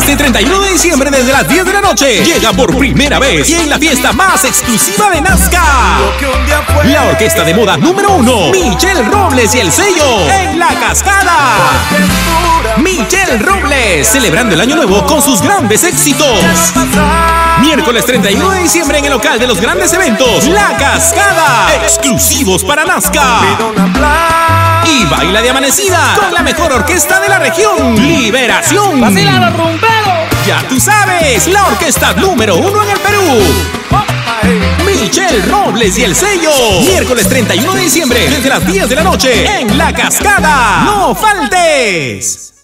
Este 31 de diciembre desde las 10 de la noche llega por primera vez y en la fiesta más exclusiva de Nazca, la orquesta de moda número 1, Michelle Robles y el sello en La Cascada. Michelle Robles, celebrando el año nuevo con sus grandes éxitos. Miércoles 31 de diciembre en el local de los grandes eventos, La Cascada, exclusivos para Nazca. Y baila de amanecida con la mejor orquesta de la región, Liberación. ¡Vacila los rumberos! Ya tú sabes, la orquesta número 1 en el Perú. Michelle Robles y el sello. Miércoles 31 de diciembre desde las 10 de la noche en La Cascada. ¡No faltes!